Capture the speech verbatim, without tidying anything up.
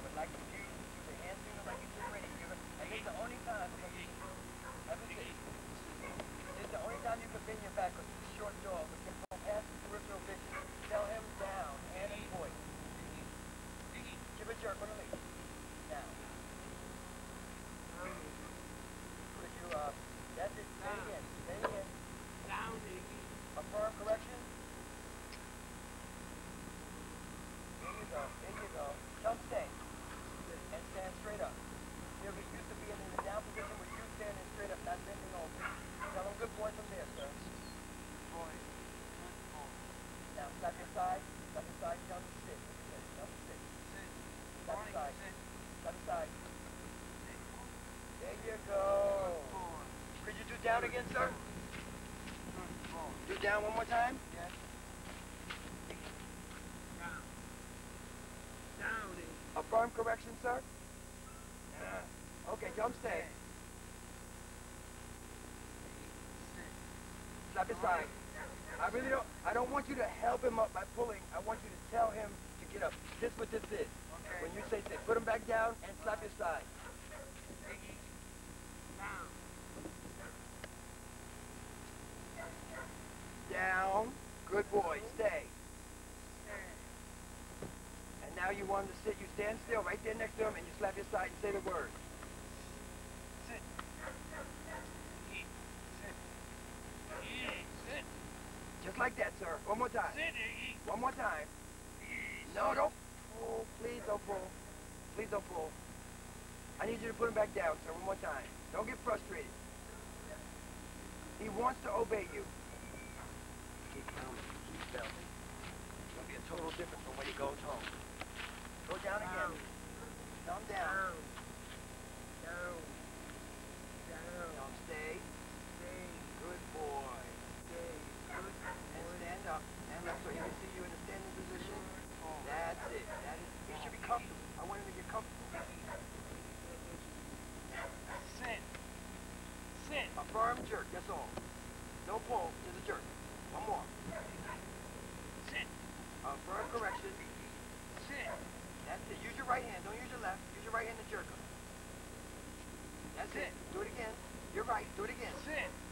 would like to see you do the hand signal like you did ready. You're, and this is the only time, because have a seat. This is the only time you can bend your back, because it's a short dog, but you can go past the peripheral vision. Tell him down, hand and voice. Give a jerk on the leash. Now. Could you, uh, that's it, stay in, stay in. Down, Iggy. Affirm correction. There you go, there you go. Come stay. And stand straight up. You're used to being in the down position with you standing straight up, not bending over. Tell him good boy from there, sir. Boy. Good boy. Now slap your side, slap your side, tell him to sit. Tell him to sit. Sit. Slap your side. Sit. Slap your side. There you go. Good boy. Could you do down again, sir? Good boy. Do down one more time? Yes. Down. Down, Iggy. Affirm correction, sir? Okay, tell him stay. Sit. Slap his side. I really don't, I don't want you to help him up by pulling. I want you to tell him to get up. This is what this is. Okay. When you say sit, put him back down and slap his side. Iggy. Down. Down. Good boy. Stay. Stand. And now you want him to sit. You stand still right there next to him and you slap his side and say the word. Sit. Iggy. Sit. Iggy. Sit. Just like that, sir. One more time. Sit, Iggy. One more time. Iggy. No, don't pull. Please don't pull. Please don't pull. I need you to put him back down, sir. One more time. Don't get frustrated. He wants to obey you. Keep pounding. Keep belting. It's going to be a total difference from when he goes home. Go down again. Thumb down. Down. Down. Now stay. Stay. Good boy. Stay. Good And boy. stand up. Stand up so he can see you in a standing position. Oh. That's it. That is. He should be comfortable. I want him to get comfortable. Sit. Sit. Affirm jerk. That's all. No pull. Just a jerk. One more. Sit. Affirm correction. Sit. That's it. Use your right hand. Don't use your left. Use your right hand to jerk him. That's it. Do it again. You're right. Do it again. Sit.